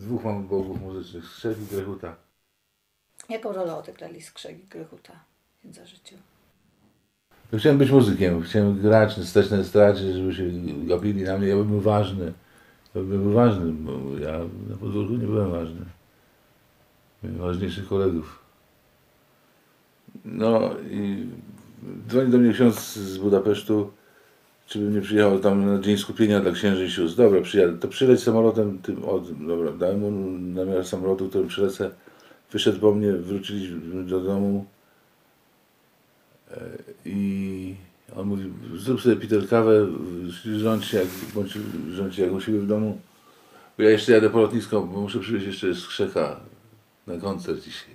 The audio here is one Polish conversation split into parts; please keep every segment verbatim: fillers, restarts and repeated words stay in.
dwóch mam bogów muzycznych, Skrzek i Grechuta. Jaką rolę odegrali Skrzek i Grechuta w Księdza życiu? Ja chciałem być muzykiem, chciałem grać, stać na estradzie, żeby się gapili na mnie, ja bym był ważny. Ja bym był ważny, bo ja na podwórku nie byłem ważny. Miałem ważniejszych kolegów. No i dzwoni do mnie ksiądz z Budapesztu, czy bym nie przyjechał tam na dzień skupienia dla księży i sióstr. Dobra, przyjadę, to przyleć samolotem tym od, dobra, dałem mu namiar samolotu, którym przylecę. Wyszedł po mnie, wróciliśmy do domu i on mówi, zrób sobie Peter kawę, rządź się jak, bądź rządź się jak u siebie w domu. Bo ja jeszcze jadę po lotnisko, bo muszę przywieźć jeszcze Skrzeka na koncert dzisiaj.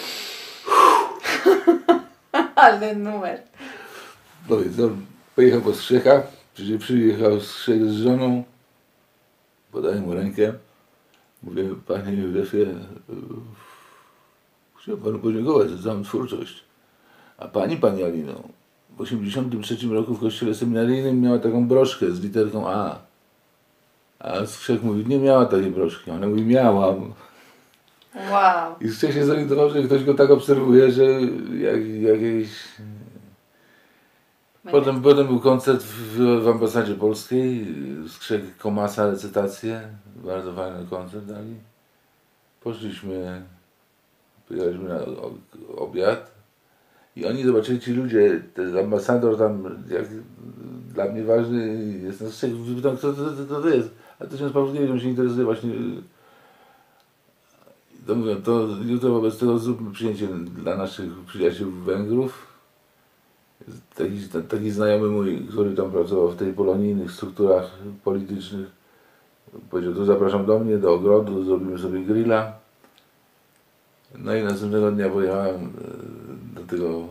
Ale numer. No więc on pojechał po Skrzeka, przyjechał Skrzek z żoną, podaję mu rękę, mówię, panie Józefie, chciałem panu podziękować za całą twórczość. A pani, pani Alino, w osiemdziesiątym trzecim roku w kościele seminaryjnym miała taką broszkę z literką A. A Skrzek mówi, nie miała takiej broszki. Ona mówi, miałam. Wow. I Skrzek się zorientował, że ktoś go tak obserwuje, że jak, jakieś... Potem, potem był koncert w, w ambasadzie polskiej, Skrzek Komasa, recytację, bardzo fajny koncert dali. Poszliśmy, pojechaliśmy na obiad i oni zobaczyli, ci ludzie, ten ambasador tam, jak dla mnie ważny jest ten Skrzek, pytam, kto to, to, to jest, a to ksiądz Pawłowski, on się interesuje właśnie. To mówią, to jutro wobec tego zróbmy przyjęcie dla naszych przyjaciół Węgrów. Taki, taki znajomy mój, który tam pracował w tej polonijnych strukturach politycznych, powiedział, tu zapraszam do mnie, do ogrodu, zrobimy sobie grilla. No i następnego dnia pojechałem do tego,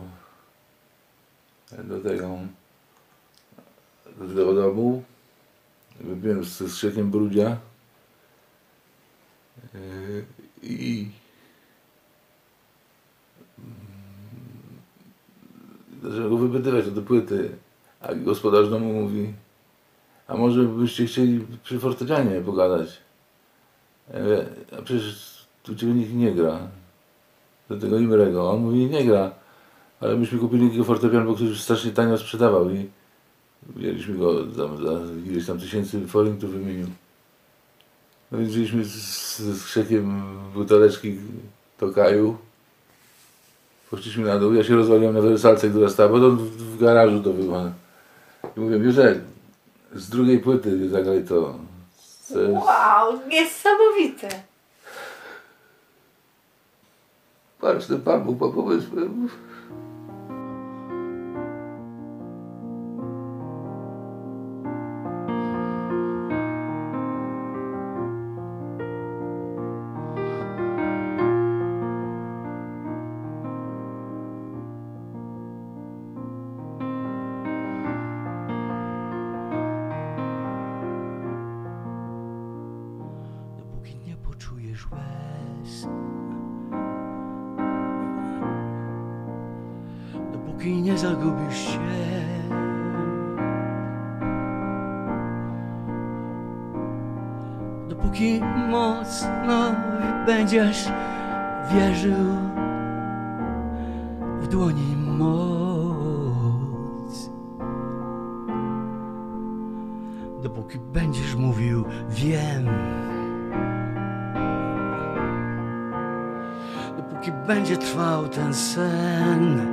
do tego, do tego domu, wypiłem z Skrzekiem brudzia i zacząłem go wypytywać o te płyty, a gospodarz domu mówi, a może byście chcieli przy fortepianie pogadać? Ja mówię, a przecież tu ciebie nikt nie gra, do tego Imrego. On mówi, nie gra, ale myśmy kupili takiego fortepian, bo ktoś strasznie tanio sprzedawał i wzięliśmy go tam, za ileś tam tysięcy forintów wymienił. No więc wzięliśmy ze Skrzekiem buteleczki Tokaju. Poszliśmy na dół, ja się rozwaliłem na wersalce, która stała, bo to w garażu to było. I mówię, Józef, z drugiej płyty zagraj to. to jest... Wow, niesamowite. Patrz, ten Pan Bóg ma pomysł. Dopóki nie poczujesz łez, dopóki nie zagubisz się, dopóki mocno będziesz wierzył w dłoni moc, dopóki będziesz mówił wiem, dopóki będzie trwał ten sen,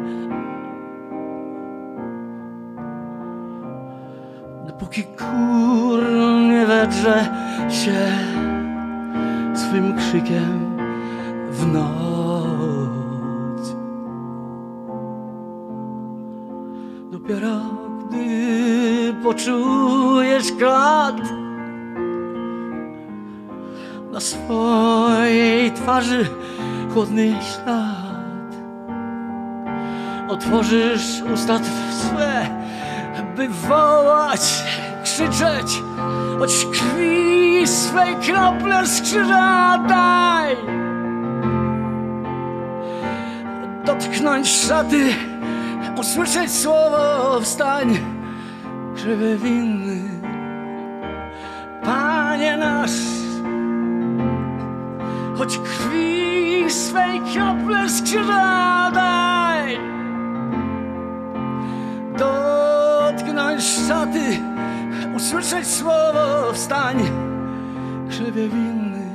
dopóki kur nie wedrze się swym krzykiem w noc. Dopiero gdy poczujesz klad na swojej twarzy chłodny ślad, otworzysz usta swe, by wołać, krzyczeć, choć krwi swej krople z krzyża daj. Dotknąć szaty, usłyszeć słowo wstań, krzywy winny, Panie nasz. choć krwi swej krople skradaj. Dotknąć szaty, usłyszeć słowo wstań, krzywie winny,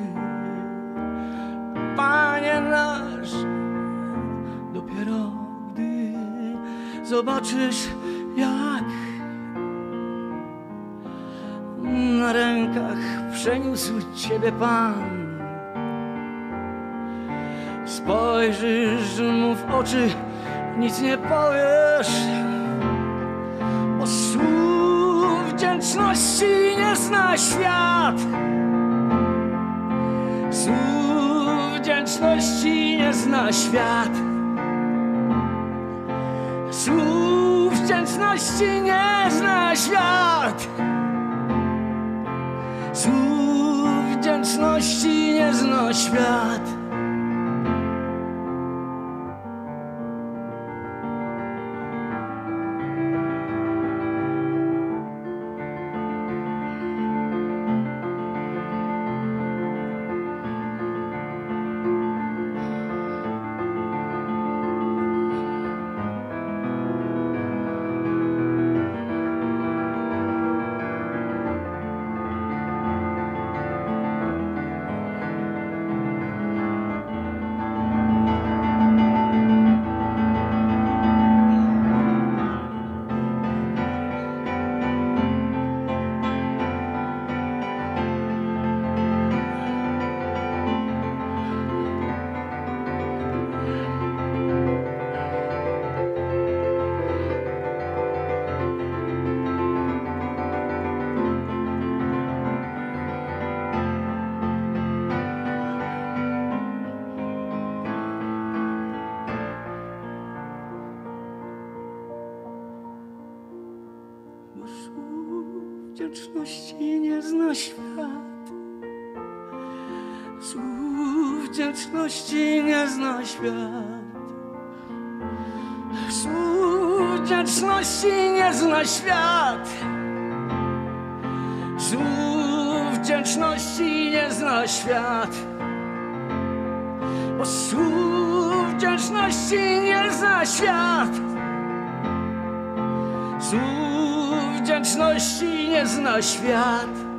Panie nasz. Dopiero gdy zobaczysz, jak na rękach przeniósł Ciebie Pan, spojrzysz mu w oczy, nic nie powiesz, bo słów wdzięczności nie zna świat. Słów wdzięczności nie zna świat. Słów wdzięczności nie zna świat. Słów wdzięczności nie zna świat. Bo słów wdzięczności nie zna świat. Słów wdzięczności nie zna świat. Słów wdzięczności nie zna świat. Słów wdzięczności nie zna świat. Bo słów wdzięczności nie zna świat. Słów wdzięczności nie zna świat.